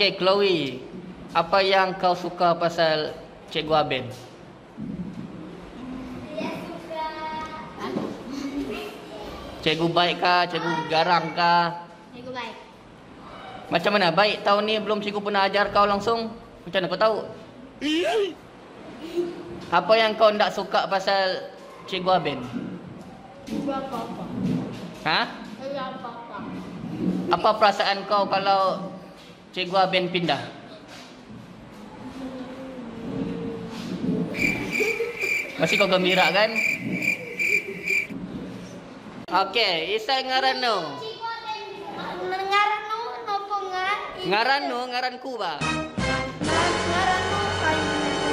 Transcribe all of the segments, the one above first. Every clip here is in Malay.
Okey, Chloe. Apa yang kau suka pasal Cikgu Aben? Cikgu baik kah? Cikgu garang kah? Cikgu baik. Macam mana? Baik tahun ni belum cikgu pernah ajar kau langsung? Macam mana kau tahu? Apa yang kau tak suka pasal Cikgu Aben? Tidak apa-apa. Ha? Tidak apa-apa. Apa perasaan kau kalau Cikgu Aben pindah? Masih kau gembira kan? Okey, Isai ngarano. Ngarano nopo nga? Ngarano, ngaranku ba? Ngarano kayo.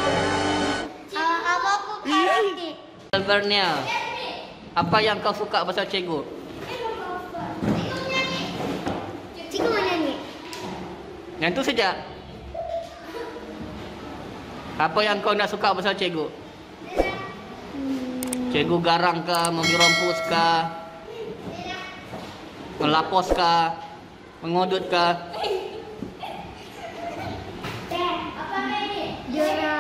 Apa po parati? Albernia. Apa yang kau suka pasal cikgu? Cikgu mana ni? Yang tu saja. Apa yang kau nak suka pasal cikgu? Cikgu garang kah, membirompus kah? Melapos kah? Mengodut kah? Dia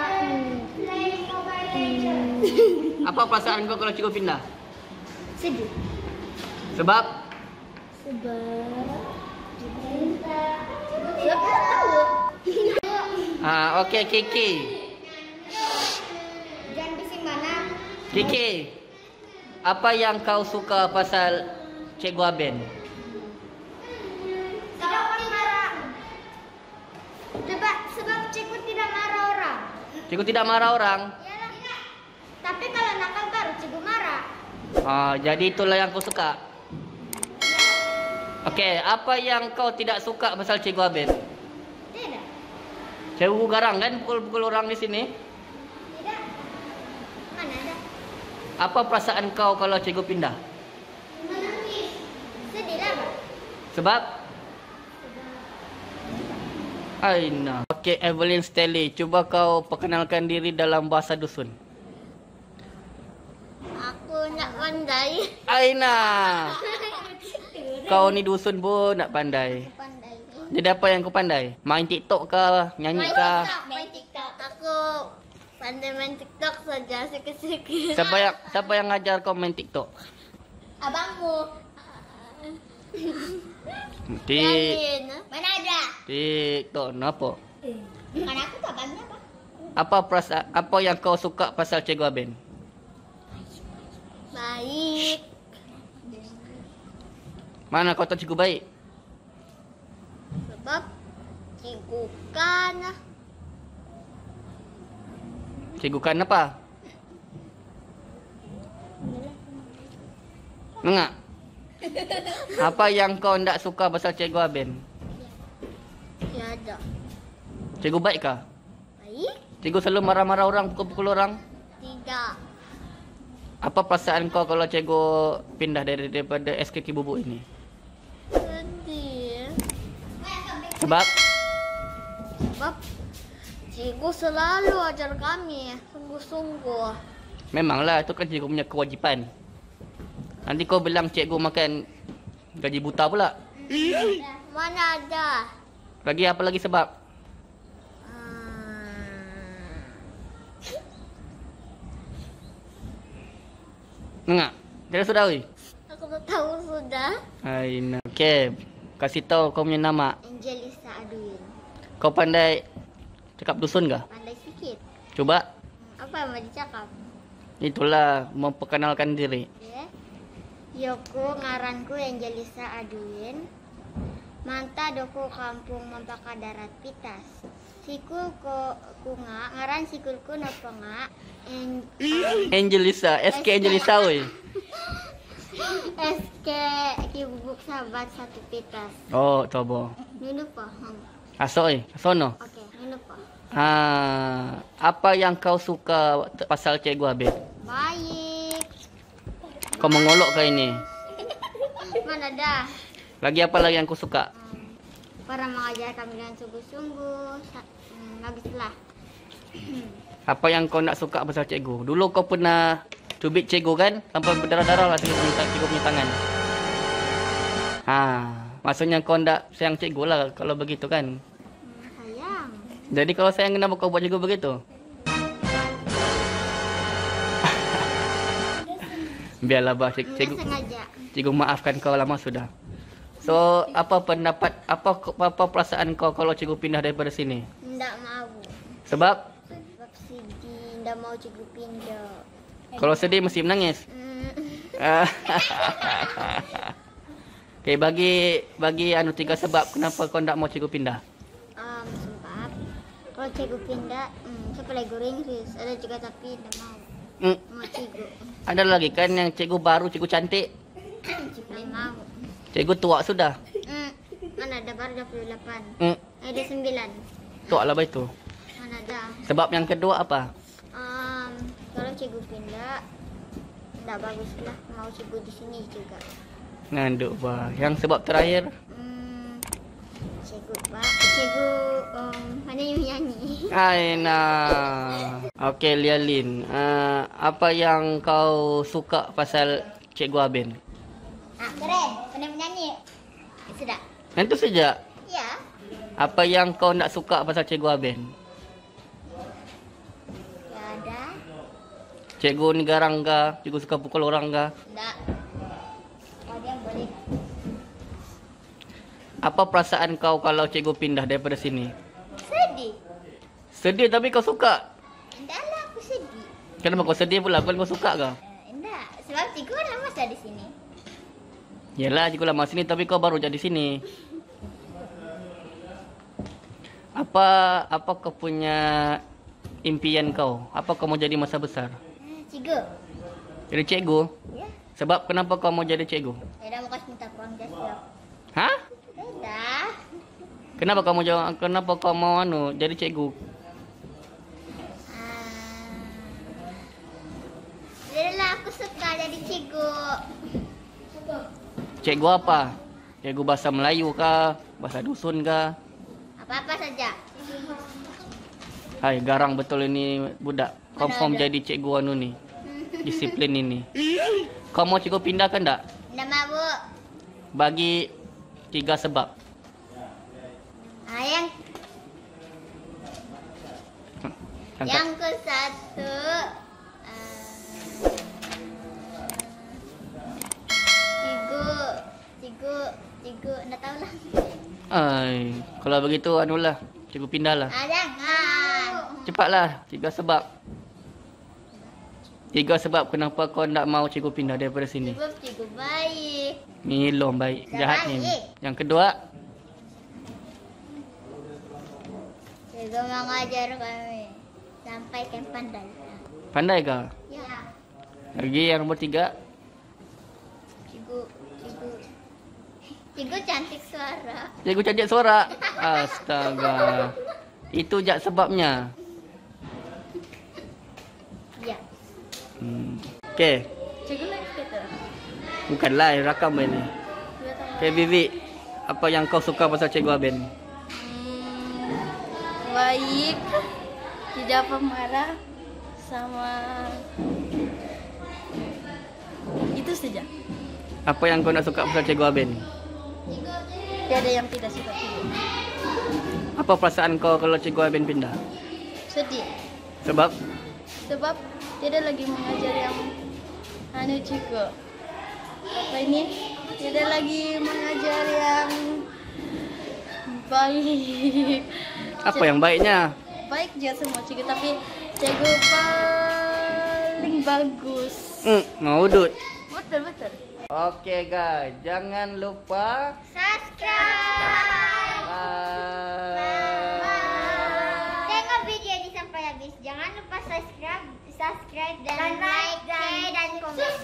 Apa perasaan kau kalau cikgu pindah? sedih. Sebab? Sebab tahu. Okey, Kiki. Jangan bising mana? Kiki. Apa yang kau suka pasal Cikgu Aben? Tidak marah. Sebab cikgu tidak marah orang. Cikgu tidak marah orang? Iyalah. Tapi kalau nakal baru cikgu marah. Jadi itulah yang kau suka. Okey, apa yang kau tidak suka pasal Cikgu Aben? Tidak. Cikgu garang kan pukul-pukul orang di sini? Tidak. Mana ada? Apa perasaan kau kalau cikgu pindah? Menangis. Sedih lah, Pak. Sebab? Aina. Okey, Evelyn Stelly, cuba kau perkenalkan diri dalam bahasa dusun. Aku nak pandai. Aina. Kau ni dusun pun nak pandai. Pandai. Jadi apa yang kau pandai? Main TikTok kah? Nyanyi kah? Main TikTok. Aku pandai main TikTok saja sikit-sikit. Siapa yang ngajar kau main TikTok? Abangmu. Mana ada? TikTok apa? Bukan aku tuh abangnya, Pak. Apa yang kau suka pasal Cikgu Aben? Baik. Mana kau tahu cikgu baik? Sebab cikgu kan Cikgu kan apa? Enggak. Apa yang kau tidak suka pasal Cikgu Aben? tiada. Cikgu baik kah? Baik? Cikgu selalu marah-marah orang, pukul-pukul orang? Tidak. Apa perasaan kau kalau cikgu pindah daripada SKK Bubuk ini? Sedih. Sebab? Sebab cikgu selalu ajar kami sungguh-sungguh. Memanglah, itu kan cikgu punya kewajipan. Nanti kau bilang cikgu makan gaji buta pula. Mana ada? Lagi apa lagi sebab? Enggak. Jadi sudah oi. Aku tak tahu sudah. Aina. Okey. Kasih tahu kau punya nama. Angelisa Aduin. Kau pandai cakap dusun kah? Pandai sikit. Coba. Apa yang mau dicakap? Itulah memperkenalkan diri. Ya. Yoko ngaranku Angelisa Aduin. Manta doko kampung Mampaka Darat Pitas. Sikul ko kunga ngaran sikulku napa nga Angelisa, SK Angelisa oi. SK Kibubuk Sahabat Satu Pitas. Oh, coba. Nunu po. Aso oi, asono. Oke, nunu po. Apa yang kau suka pasal Cikgu Aben? Baik. Kau mengolok ke ini? Mana dah? Lagi apa lagi yang kau suka? Para mengajar kami dengan sungguh-sungguh. Habislah. Apa yang kau nak suka pasal cikgu? Dulu kau pernah cubit cikgu kan? Sampai berdarah-darah lah cikgu punya tangan. Maksudnya kau tak sayang cikgu lah kalau begitu kan? Jadi kalau sayang kenapa kau buat cikgu begitu? Biarlah bah, Enggak cikgu. sengaja. Cikgu maafkan kau lama sudah. So, apa pendapat, apa perasaan kau kalau cikgu pindah daripada sini? Enggak mau. Sebab Sebab sedih, enggak mau cikgu pindah. kalau sedih mesti menangis. Okey, bagi anu 3 sebab kenapa kau tak mau cikgu pindah. Sebab kalau cikgu pindah, siapa lagi goreng Inggris. Ada juga tapi enggak mau. Hmm. Mau cikgu. Ada lagi kan yang cikgu baru, cikgu cantik. Cikgu mau. Cikgu tua sudah. Mana ada baru 28. Hmm. Ada 9. Tua lah itu. Mana ada. Sebab yang kedua apa? Kalau cikgu pindah, enggak bagus lah. Mau cikgu di sini juga. Nganduk bah. Yang sebab terakhir, Cikgu hanya nyanyi. Aina. Okey, Lialin. Apa yang kau suka pasal Cikgu Abin? Keren, pandai menyanyi. Sudah. Itu saja. Ya. Apa yang kau nak suka pasal Cikgu Abin? Ya ada. Cikgu ni garang ke? Cikgu suka pukul orang ke? Enggak. Kalau dia boleh. Apa perasaan kau kalau cikgu pindah daripada sini? Sedih. Sedih tapi kau suka. Enggak lah, aku sedih. Kenapa kau sedih pula? Kau suka ke? Enggak, sebab cikgu kan lama sudah di sini. Yalah, cikgu lama sini tapi kau baru jadi sini. Apa kau punya impian kau? Apa kau mau jadi masa besar? Cikgu. Jadi cikgu? Ya. Sebab kenapa kau mau jadi cikgu? Ya dah mau kasih minta kurang jasa. Hah? Dah. Kenapa kau mau jadi cikgu? Yalah, aku suka jadi cikgu. Cikgu apa? Cikgu bahasa Melayu kah? Bahasa dusun kah? Apa-apa saja. Hai, garang betul ini budak. Confirm ada? jadi cikgu anu ni. Disiplin ini. Kau mau cikgu pindah kan tak? Enggak mau. Bagi 3 sebab. Yang ke satu, cikgu, enggak tahu lah. Ai, kalau begitu anulah, cikgu pindahlah. Jangan. Cepatlah, 3 sebab. 3 sebab kenapa kau tak mau cikgu pindah daripada sini. Sebab cikgu baik. Milom baik, Tak jahat ni. baik. Yang kedua, Cikgu mengajar kami sampai ke pandai. pandai kah? Ya. Lagi yang nombor 3, Cikgu cantik suara. cikgu cantik suara. Astaga. Itu jak sebabnya. Ya. Okey. Cikgu lagi kata. Bukanlah rakam ini. Okey, Vivi. Apa yang kau suka pasal Cikgu Abin? Baik, tidak pemarah, sama itu saja. Apa yang kau nak suka pasal Cikgu Abin? Tidak ada yang tidak suka cikgu. Apa perasaan kau kalau Cikgu Abin pindah? Sedih, Sebab sebab tidak lagi mengajar yang anu cikgu. Apa ini? Tidak lagi mengajar yang baik. apa yang baiknya? Baik je semua cikgu, tapi cikgu paling bagus. Mau udut. Betul betul. Okey guys, jangan lupa Subscribe. bye. Tengok video ini sampai habis. Jangan lupa subscribe dan like, share dan komen.